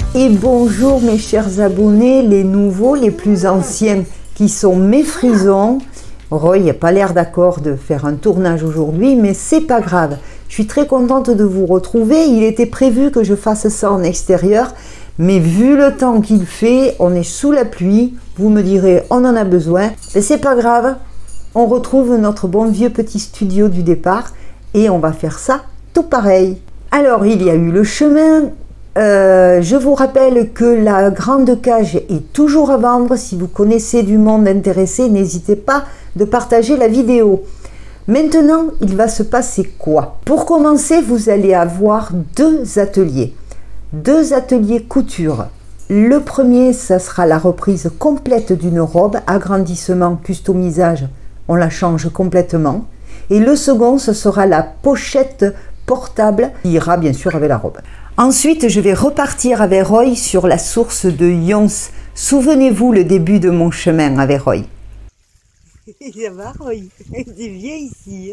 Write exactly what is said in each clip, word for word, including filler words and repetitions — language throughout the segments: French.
Et bonjour mes chers abonnés, les nouveaux, les plus anciens qui sont mes frisons. Roy n'a pas l'air d'accord de faire un tournage aujourd'hui, mais c'est pas grave. Je suis très contente de vous retrouver. Il était prévu que je fasse ça en extérieur, mais vu le temps qu'il fait, on est sous la pluie. Vous me direz, on en a besoin. Mais c'est pas grave, on retrouve notre bon vieux petit studio du départ et on va faire ça tout pareil. Alors, il y a eu le chemin. Euh, je vous rappelle que la grande cage est toujours à vendre. Si vous connaissez du monde intéressé, n'hésitez pas de partager la vidéo. Maintenant, il va se passer quoi? Pour commencer, vous allez avoir deux ateliers. Deux ateliers couture. Le premier, ça sera la reprise complète d'une robe, agrandissement, customisage, on la change complètement. Et le second, ce sera la pochette portable qui ira bien sûr avec la robe. Ensuite, je vais repartir avec Roy sur la source de Yons. Souvenez-vous le début de mon chemin avec Roy. Ça va, Roy? C'est bien ici.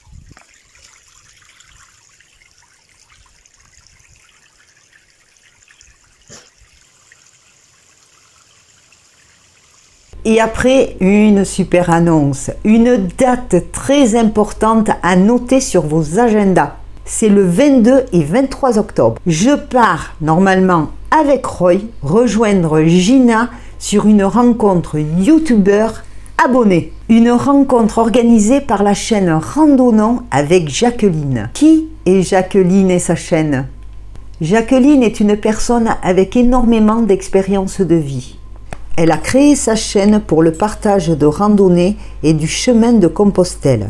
Et après, une super annonce, une date très importante à noter sur vos agendas. C'est le vingt-deux et vingt-trois octobre. Je pars normalement avec Roy rejoindre Gina sur une rencontre youtubeur abonnée. Une rencontre organisée par la chaîne Randonnons avec Jacqueline. Qui est Jacqueline et sa chaîne? Jacqueline est une personne avec énormément d'expérience de vie. Elle a créé sa chaîne pour le partage de randonnées et du chemin de Compostelle.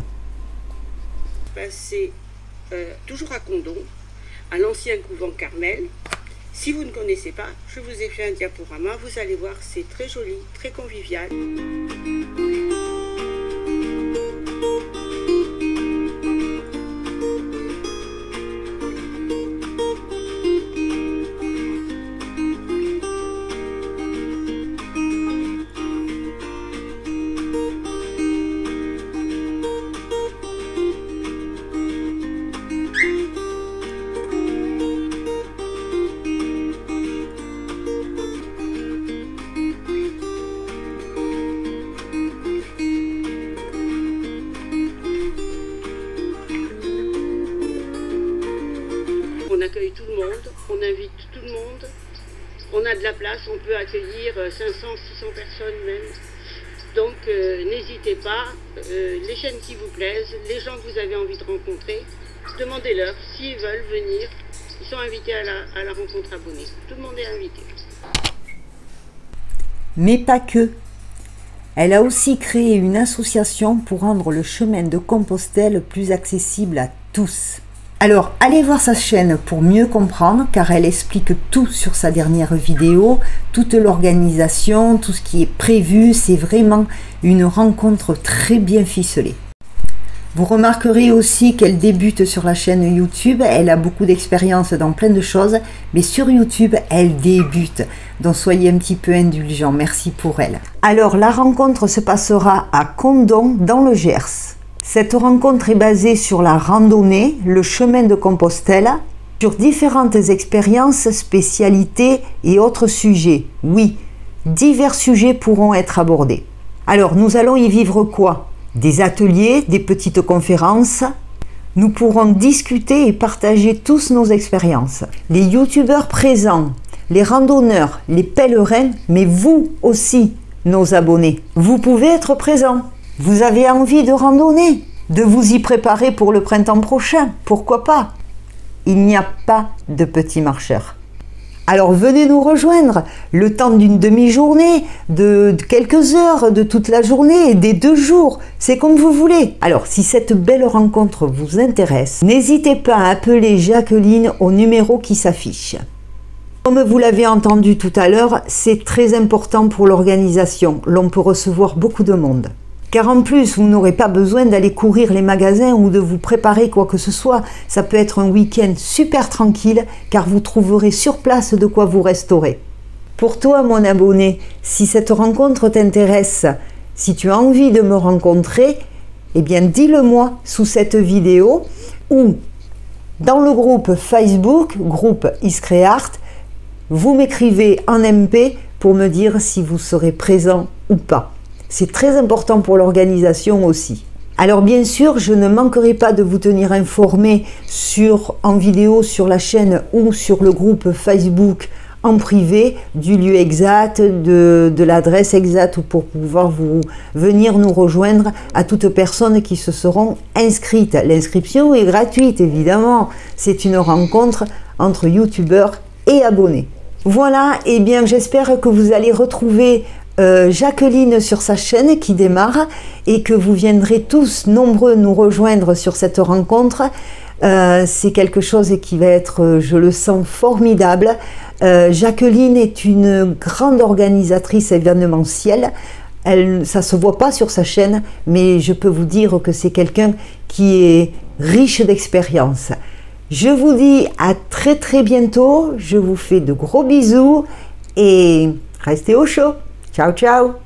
C'est euh, toujours à Condom, à l'ancien couvent Carmel. Si vous ne connaissez pas, je vous ai fait un diaporama. Vous allez voir, c'est très joli, très convivial. On accueille tout le monde, on invite tout le monde, on a de la place, on peut accueillir cinq cents, six cents personnes même. Donc euh, n'hésitez pas, euh, les chaînes qui vous plaisent, les gens que vous avez envie de rencontrer, demandez-leur s'ils veulent venir, ils sont invités à la, à la rencontre abonnée. Tout le monde est invité. Mais pas que. Elle a aussi créé une association pour rendre le chemin de Compostelle plus accessible à tous. Alors, allez voir sa chaîne pour mieux comprendre, car elle explique tout sur sa dernière vidéo, toute l'organisation, tout ce qui est prévu. C'est vraiment une rencontre très bien ficelée. Vous remarquerez aussi qu'elle débute sur la chaîne YouTube. Elle a beaucoup d'expérience dans plein de choses, mais sur YouTube, elle débute. Donc, soyez un petit peu indulgents. Merci pour elle. Alors, la rencontre se passera à Condom, dans le Gers. Cette rencontre est basée sur la randonnée, le chemin de Compostelle, sur différentes expériences, spécialités et autres sujets. Oui, divers sujets pourront être abordés. Alors, nous allons y vivre quoi? Des ateliers, des petites conférences. Nous pourrons discuter et partager tous nos expériences. Les youtubeurs présents, les randonneurs, les pèlerins, mais vous aussi, nos abonnés. Vous pouvez être présents. Vous avez envie de randonner, de vous y préparer pour le printemps prochain, pourquoi pas? Il n'y a pas de petits marcheurs. Alors venez nous rejoindre, le temps d'une demi-journée, de quelques heures, de toute la journée, des deux jours, c'est comme vous voulez. Alors si cette belle rencontre vous intéresse, n'hésitez pas à appeler Jacqueline au numéro qui s'affiche. Comme vous l'avez entendu tout à l'heure, c'est très important pour l'organisation, l'on peut recevoir beaucoup de monde. Car en plus, vous n'aurez pas besoin d'aller courir les magasins ou de vous préparer quoi que ce soit. Ça peut être un week-end super tranquille, car vous trouverez sur place de quoi vous restaurer. Pour toi, mon abonné, si cette rencontre t'intéresse, si tu as envie de me rencontrer, eh bien dis-le-moi sous cette vidéo ou dans le groupe Facebook, groupe Iscréart, vous m'écrivez en M P pour me dire si vous serez présent ou pas. C'est très important pour l'organisation aussi. Alors bien sûr, je ne manquerai pas de vous tenir informé sur, en vidéo sur la chaîne ou sur le groupe Facebook en privé du lieu exact, de, de l'adresse exacte pour pouvoir vous venir nous rejoindre à toutes personnes qui se seront inscrites. L'inscription est gratuite évidemment, c'est une rencontre entre youtubeurs et abonnés. Voilà, et eh bien j'espère que vous allez retrouver Euh, Jacqueline sur sa chaîne qui démarre et que vous viendrez tous nombreux nous rejoindre sur cette rencontre. Euh, c'est quelque chose qui va être, je le sens, formidable. Euh, Jacqueline est une grande organisatrice événementielle. Elle, ça ne se voit pas sur sa chaîne, mais je peux vous dire que c'est quelqu'un qui est riche d'expérience. Je vous dis à très très bientôt. Je vous fais de gros bisous et restez au chaud. Ciao, ciao!